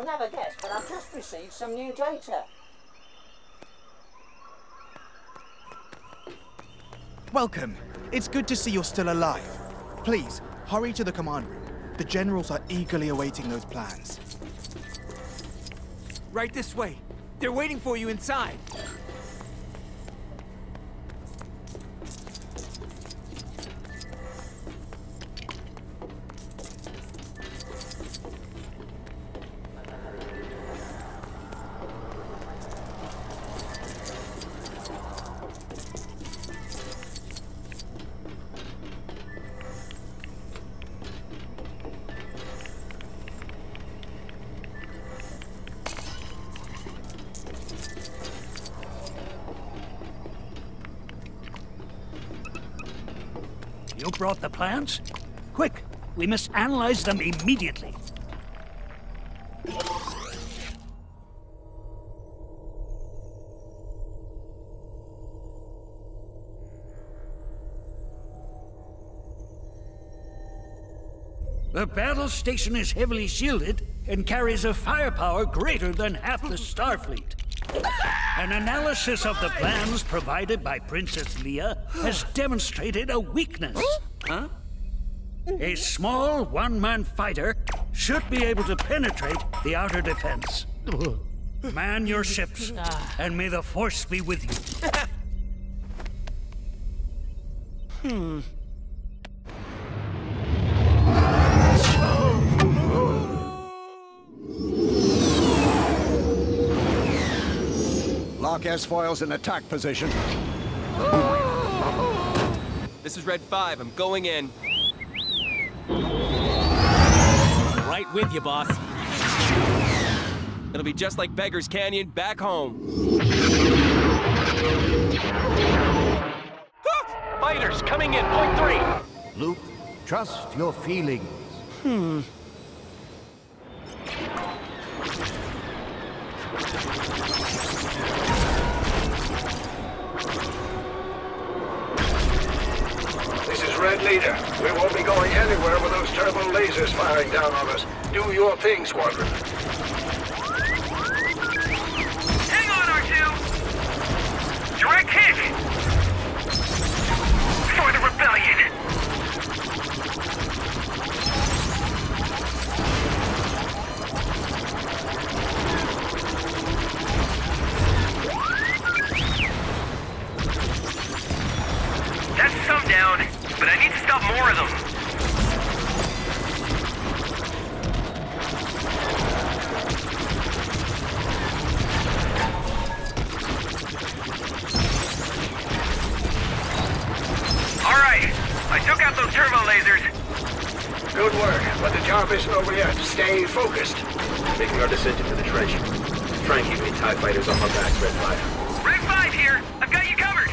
never guess, but I've just received some new data. Welcome. It's good to see you're still alive. Please, hurry to the command room. The generals are eagerly awaiting those plans. Right this way. They're waiting for you inside. You brought the plans? Quick, we must analyze them immediately. The battle station is heavily shielded and carries a firepower greater than half the Starfleet. An analysis of the plans provided by Princess Leia has demonstrated a weakness. Huh? A small one-man fighter should be able to penetrate the outer defense. Man your ships, and may the Force be with you. Lock S-foils in attack position. This is Red 5. I'm going in. Right with you, boss. It'll be just like Beggar's Canyon back home. Fighters coming in, point 3. Luke, trust your feelings. This is Red Leader. We won't be going anywhere with those turbo lasers firing down on us. Do your thing, Squadron. Hang on, R2! Direct hit! For the rebellion! That's some down, but I need to stop more of them. All right, I took out those turbo lasers. Good work, but the job isn't over yet. Stay focused. Making our descent into the trench. Try and keep any TIE fighters on my back, Red 5. Red 5 here! I've got you covered!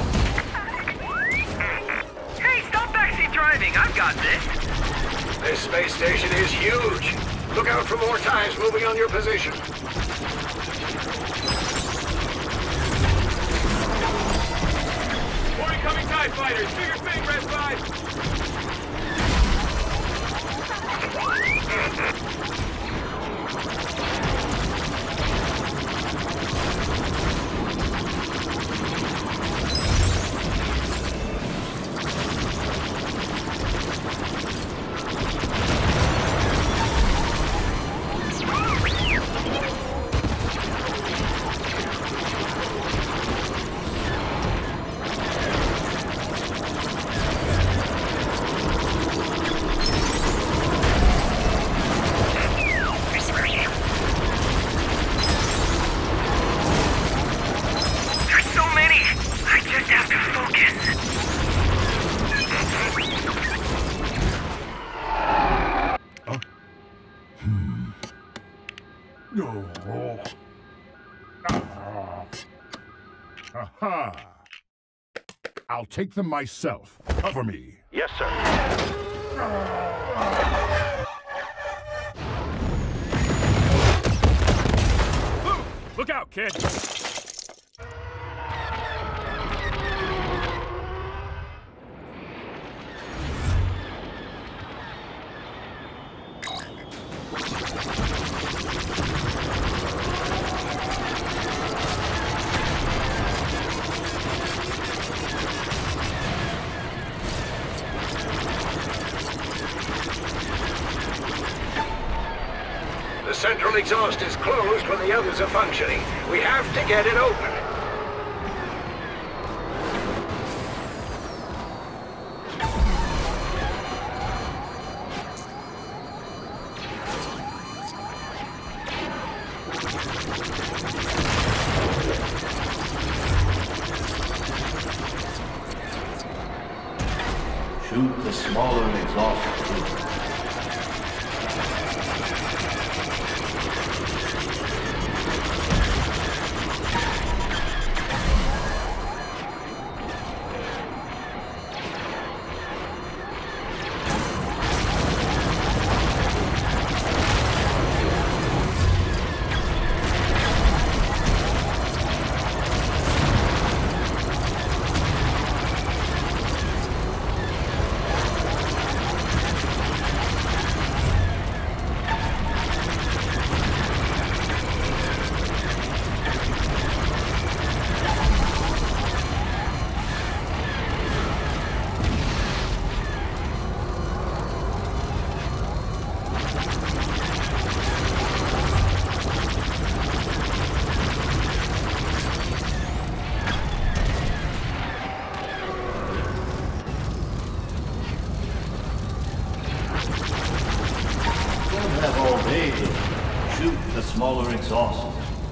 Hey, stop backseat driving! I've got this! This space station is huge. Look out for more TIEs moving on your position. 40 coming TIE fighters! Do your thing, Red 5! Aha! I'll take them myself. Cover me. Yes, sir. Look out, kid! central exhaust is closed when the others are functioning. We have to get it open. Shoot the smaller exhaust tube. Don't have all day to shoot the smaller exhaust.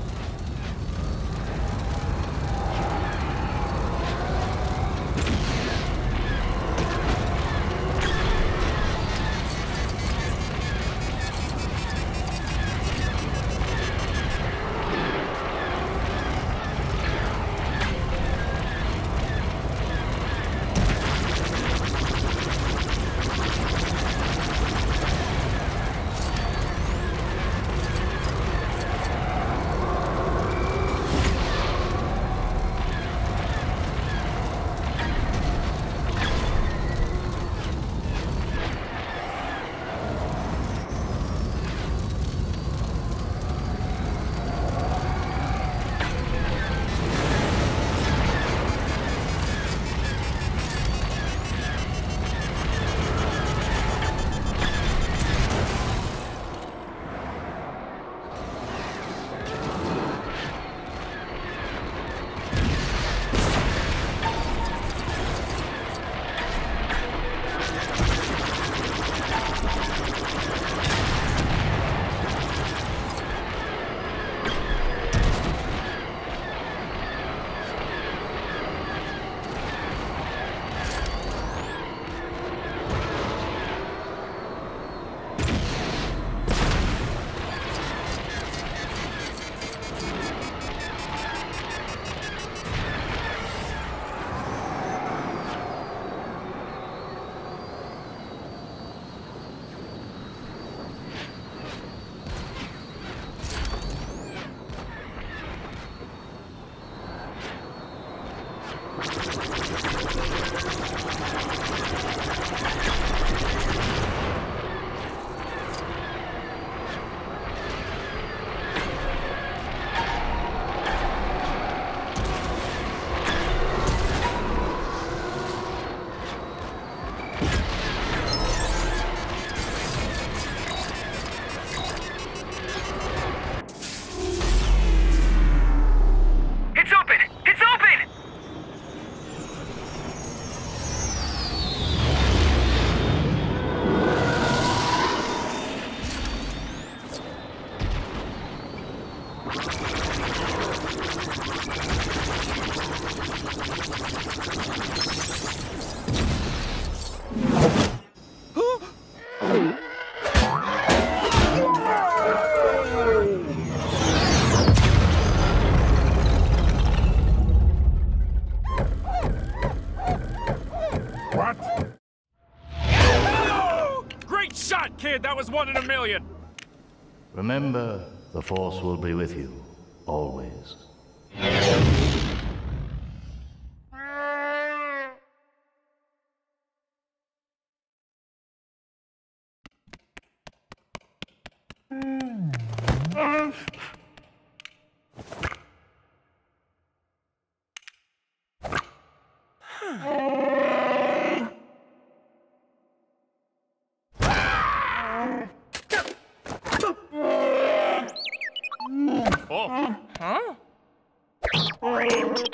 Kid, that was 1 in a million! Remember, the Force will be with you, always. Huh?